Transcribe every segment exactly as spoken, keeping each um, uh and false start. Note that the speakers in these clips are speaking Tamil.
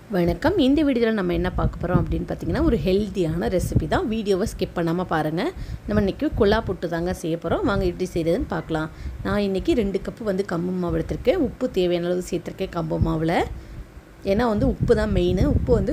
வணக்கம். இந்த வீடியோவில் நம்ம என்ன பார்க்க போகிறோம் அப்படின்னு பார்த்தீங்கன்னா, ஒரு ஹெல்த்தியான ரெசிபி தான். வீடியோவை ஸ்கிப் பண்ணாமல் பாருங்கள். நம்ம இன்றைக்கி குழா புட்டு தாங்க செய்ய போகிறோம். வாங்க எப்படி செய்கிறதுன்னு பார்க்கலாம். நான் இன்றைக்கி ரெண்டு கப்பு வந்து கம்பு மாவு எடுத்திருக்கேன். உப்பு தேவையான அளவு சேர்த்துருக்கேன் கம்பு மாவில். ஏன்னா வந்து உப்பு தான் மெயின். உப்பு வந்து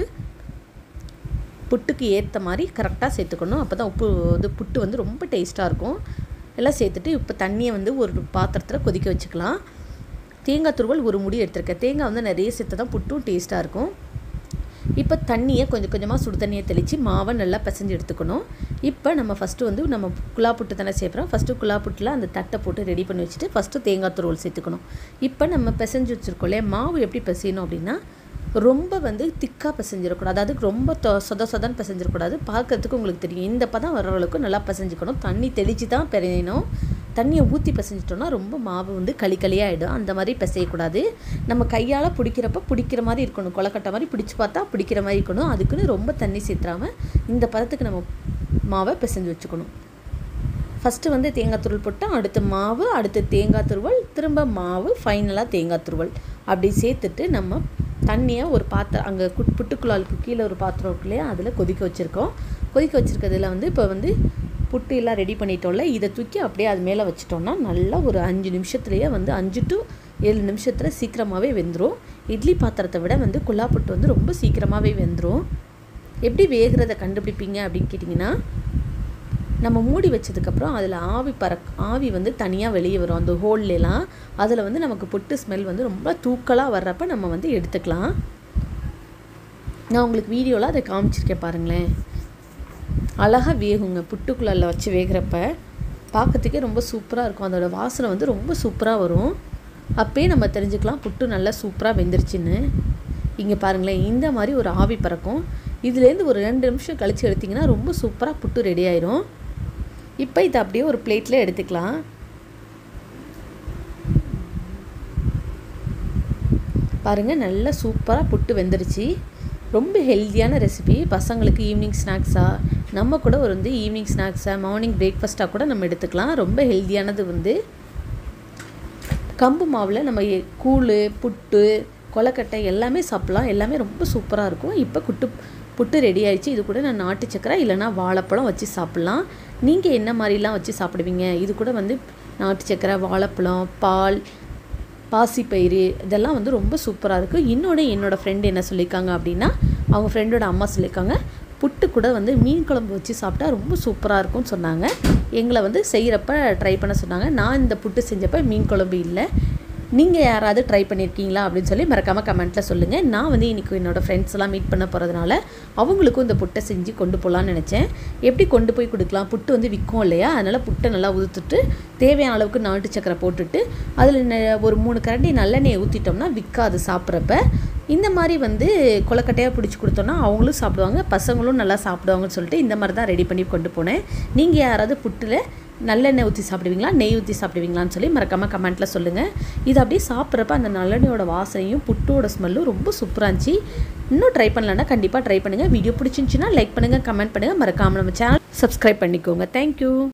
புட்டுக்கு ஏற்ற மாதிரி கரெக்டாக சேர்த்துக்கணும். அப்போ தான் உப்பு வந்து புட்டு வந்து ரொம்ப டேஸ்ட்டாக இருக்கும். எல்லாம் சேர்த்துட்டு இப்போ தண்ணியை வந்து ஒரு பாத்திரத்தில் கொதிக்க வச்சுக்கலாம். தேங்காய் துருவல் ஒரு முடி எடுத்திருக்கேன். தேங்காய் வந்து நிறைய சேர்த்து தான் புட்டும் டேஸ்ட்டாக இருக்கும். இப்போ தண்ணியை கொஞ்சம் கொஞ்சமாக சுடு தண்ணியை தெளித்து மாவை நல்லா பிசைஞ்சு எடுத்துக்கணும். இப்போ நம்ம ஃபஸ்ட்டு வந்து நம்ம குழா புட்டு தானே சேர்க்குறோம். ஃபஸ்ட்டு குழா புட்டில் அந்த தட்டை போட்டு ரெடி பண்ணி வச்சுட்டு ஃபஸ்ட்டு தேங்காய் துருவல் சேர்த்துக்கணும். இப்போ நம்ம பிசைஞ்சு வச்சுருக்கோம் இல்லையா, மாவு எப்படி பிசையணும் அப்படின்னா, ரொம்ப வந்து திக்காக பிசைஞ்சிடக்கூடாது. அதாவது ரொம்ப தொ சொத சொதன்னு பிசைஞ்சிடக்கூடாது. பார்க்குறதுக்கு உங்களுக்கு தெரியும். இந்த பதம் வர அளவுக்கு நல்லா பிசைஞ்சிக்கணும். தண்ணி தெளித்து தான் பிசையணும். தண்ணியை ஊற்றி பிசைஞ்சிட்டோம்னா ரொம்ப மாவு வந்து களி களியாகிடும். அந்த மாதிரி பிசையக்கூடாது. நம்ம கையால் பிடிக்கிறப்ப பிடிக்கிற மாதிரி இருக்கணும். கொலக்கட்டை மாதிரி பிடிச்சி பார்த்தா பிடிக்கிற மாதிரி இருக்கணும். அதுக்குன்னு ரொம்ப தண்ணி சேர்த்துறாமல் இந்த பதத்துக்கு நம்ம மாவை பிசைஞ்சு வச்சுக்கணும். ஃபஸ்ட்டு வந்து தேங்காய் துருவல் போட்டால் அடுத்து மாவு, அடுத்து தேங்காய் துருவல், திரும்ப மாவு, ஃபைனலாக தேங்காய் துருவல் அப்படி சேர்த்துட்டு நம்ம தண்ணியை ஒரு பாத்திரம் அங்கே குட் புட்டுக்குள்ளாளுக்கு கீழே ஒரு பாத்திரம் இருக்கு இல்லையா, அதில் கொதிக்க வச்சுருக்கோம். கொதிக்க வச்சுருக்கிறதுல வந்து இப்போ வந்து புட்டு எல்லாம் ரெடி பண்ணிட்டோம்ல, இதை தூக்கி அப்படியே அது மேலே வச்சிட்டோம்னா நல்லா ஒரு அஞ்சு நிமிஷத்துலேயே வந்து அஞ்சு டு ஏழு நிமிஷத்தில் சீக்கிரமாகவே வெந்துடும். இட்லி பாத்திரத்தை விட வந்து குழா புட்டு வந்து ரொம்ப சீக்கிரமாகவே வெந்துடும். எப்படி வேகிறத கண்டுபிடிப்பீங்க அப்படின்னு கேட்டிங்கன்னா, நம்ம மூடி வச்சதுக்கப்புறம் அதில் ஆவி பறக் ஆவி வந்து தனியாக வெளியே வரும். அந்த ஹோல்லாம் அதில் வந்து நமக்கு புட்டு ஸ்மெல் வந்து ரொம்ப தூக்கலாக வர்றப்ப நம்ம வந்து எடுத்துக்கலாம். நான் உங்களுக்கு வீடியோவில் அதை காமிச்சிருக்கேன் பாருங்களேன். அழகாக வேகுங்க. புட்டுக்குள்ளே வச்சு வேகிறப்ப பார்க்கறதுக்கே ரொம்ப சூப்பராக இருக்கும். அதோட வாசனை வந்து ரொம்ப சூப்பராக வரும். அப்போயே நம்ம தெரிஞ்சுக்கலாம் புட்டு நல்லா சூப்பராக வெந்துருச்சுன்னு. இங்கே பாருங்களேன், இந்த மாதிரி ஒரு ஆவி பறக்கும். இதுலேருந்து ஒரு ரெண்டு நிமிஷம் கழித்து எடுத்திங்கன்னா ரொம்ப சூப்பராக புட்டு ரெடி ஆயிரும். இப்போ இதை அப்படியே ஒரு பிளேட்டில் எடுத்துக்கலாம். பாருங்கள், நல்லா சூப்பராக புட்டு வெந்துருச்சு. ரொம்ப ஹெல்த்தியான ரெசிபி. பசங்களுக்கு ஈவினிங் ஸ்நாக்ஸாக, நம்ம கூட ஒரு வந்து ஈவினிங் ஸ்நாக்ஸாக, மார்னிங் பிரேக்ஃபாஸ்ட்டாக கூட நம்ம எடுத்துக்கலாம். ரொம்ப ஹெல்த்தியானது. வந்து கம்பு மாவில் நம்ம கூழ், புட்டு, கொலக்கட்டை எல்லாமே சாப்பிட்லாம். எல்லாமே ரொம்ப சூப்பராக இருக்கும். இப்போ குட்டு புட்டு ரெடி ஆகிடுச்சு. இது கூட நான் நாட்டு சக்கரை இல்லைனா வாழைப்பழம் வச்சு சாப்பிட்லாம். நீங்கள் என்ன மாதிரிலாம் வச்சு சாப்பிடுவீங்க? இது கூட வந்து நாட்டு சக்கரை, வாழைப்பழம், பால், பாசிப்பயிறு இதெல்லாம் வந்து ரொம்ப சூப்பராக இருக்குது. இன்னொன்று என்னோடய ஃப்ரெண்டு என்ன சொல்லியிருக்காங்க அப்படின்னா, அவங்க ஃப்ரெண்டோட அம்மா சொல்லியிருக்காங்க, புட்டு கூட வந்து மீன் குழம்பு வச்சு சாப்பிட்டா ரொம்ப சூப்பராக இருக்கும்னு சொன்னாங்க. எங்களை வந்து செய்கிறப்ப ட்ரை பண்ண சொன்னாங்க. நான் இந்த புட்டு செஞ்சப்போ மீன் குழம்பு இல்லை. நீங்கள் யாராவது ட்ரை பண்ணியிருக்கீங்களா அப்படின்னு சொல்லி மறக்காமல் கமெண்ட்டில் சொல்லுங்கள். நான் வந்து இன்றைக்கி என்னோடய ஃப்ரெண்ட்ஸ் எல்லாம் மீட் பண்ண போகிறதுனால அவங்களுக்கும் இந்த புட்டை செஞ்சு கொண்டு போகலான்னு நினச்சேன். எப்படி கொண்டு போய் கொடுக்கலாம்? புட்டு வந்து விற்கும் இல்லையா, அதனால் புட்டை நல்லா உதுத்துட்டு தேவையான அளவுக்கு நாட்டு சக்கரை போட்டுட்டு அதில் ஒரு மூணு கரண்டி நல்லெண்ணெயை ஊற்றிட்டோம்னா விற்காது சாப்பிட்றப்ப. இந்த மாதிரி வந்து கொலக்கட்டையாக பிடிச்சி கொடுத்தோன்னா அவங்களும் சாப்பிடுவாங்க, பசங்களும் நல்லா சாப்பிடுவாங்கன்னு சொல்லிட்டு இந்த மாதிரி தான் ரெடி பண்ணி கொண்டு போனேன். நீங்கள் யாராவது புட்டில் நல்லெண்ணெய் ஊற்றி சாப்பிடுவீங்களா, நெய் ஊற்றி சாப்பிடுவீங்களான்னு சொல்லி மறக்காமல் கமெண்ட்டில் சொல்லுங்கள். இது அப்படியே சாப்பிட்றப்ப அந்த நல்லெண்ணெயோட வாசனையும் புட்டோட ஸ்மெல்லும் ரொம்ப சூப்பராக இருந்துச்சு. இன்னும் ட்ரை பண்ணலன்னா கண்டிப்பாக ட்ரை பண்ணுங்கள். வீடியோ பிடிச்சிருந்துச்சின்னா லைக் பண்ணுங்கள், கமெண்ட் பண்ணுங்கள். மறக்காமல் நம்ம சேனல் சப்ஸ்கிரைப் பண்ணிக்கோங்க. தேங்க்யூ.